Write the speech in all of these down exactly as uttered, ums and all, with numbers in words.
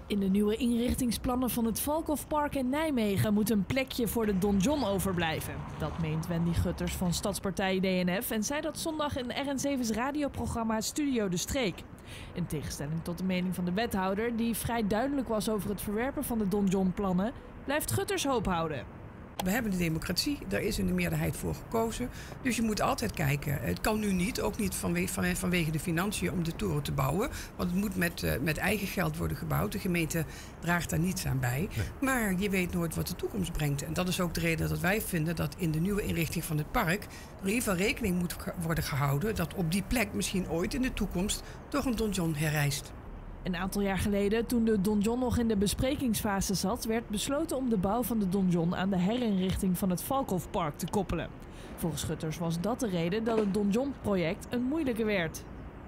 In de nieuwe inrichtingsplannen van het Valkhofpark in Nijmegen moet een plekje voor de donjon overblijven. Dat meent Wendy Gutters van Stadspartij D N F en zei dat zondag in R N zeven's radioprogramma Studio de Streek. In tegenstelling tot de mening van de wethouder, die vrij duidelijk was over het verwerpen van de donjonplannen, blijft Gutters hoop houden. We hebben de democratie, daar is in de meerderheid voor gekozen. Dus je moet altijd kijken. Het kan nu niet, ook niet vanwege, van, vanwege de financiën om de toren te bouwen. Want het moet met, uh, met eigen geld worden gebouwd. De gemeente draagt daar niets aan bij. Nee. Maar je weet nooit wat de toekomst brengt. En dat is ook de reden dat wij vinden dat in de nieuwe inrichting van het park er in ieder geval rekening moet worden gehouden dat op die plek misschien ooit in de toekomst toch een donjon herrijst. Een aantal jaar geleden, toen de donjon nog in de besprekingsfase zat, werd besloten om de bouw van de donjon aan de herinrichting van het Valkhofpark te koppelen. Volgens Gutters was dat de reden dat het donjonproject een moeilijke werd.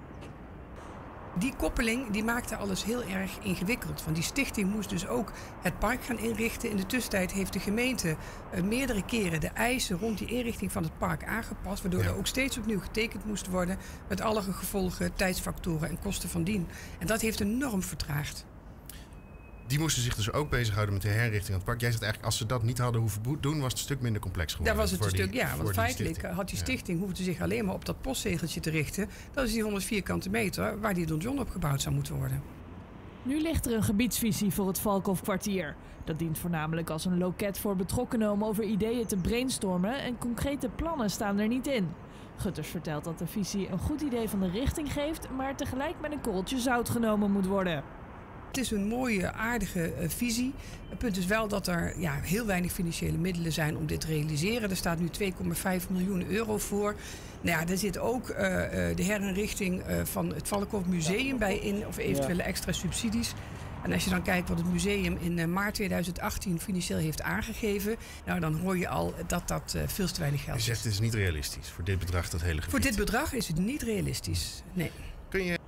Die koppeling die maakte alles heel erg ingewikkeld. Want die stichting moest dus ook het park gaan inrichten. In de tussentijd heeft de gemeente uh, meerdere keren de eisen rond die inrichting van het park aangepast. Waardoor ja. er ook steeds opnieuw getekend moest worden. Met alle gevolgen, tijdsfactoren en kosten van dien. En dat heeft enorm vertraagd. Die moesten zich dus ook bezighouden met de herinrichting van het park. Jij zegt eigenlijk, als ze dat niet hadden hoeven doen, was het een stuk minder complex geworden. Dat was het een die, stuk, ja. Want feitelijk stichting. had die stichting ja. hoefde zich alleen maar op dat postzegeltje te richten. Dat is die honderd vierkante meter waar die donjon op gebouwd zou moeten worden. Nu ligt er een gebiedsvisie voor het Valkhofkwartier. Dat dient voornamelijk als een loket voor betrokkenen om over ideeën te brainstormen en concrete plannen staan er niet in. Gutters vertelt dat de visie een goed idee van de richting geeft, maar tegelijk met een korreltje zout genomen moet worden. Het is een mooie, aardige uh, visie. Het punt is wel dat er ja, heel weinig financiële middelen zijn om dit te realiseren. Er staat nu twee komma vijf miljoen euro voor. Nou ja, er zit ook uh, uh, de herinrichting uh, van het Valkhofmuseum bij in, of eventuele extra subsidies. En als je dan kijkt wat het museum in uh, maart tweeduizend achttien financieel heeft aangegeven, nou, dan hoor je al dat dat uh, veel te weinig geld is. Je zegt het is niet realistisch voor dit bedrag, dat hele gebied. Voor dit bedrag is het niet realistisch, nee. Kun je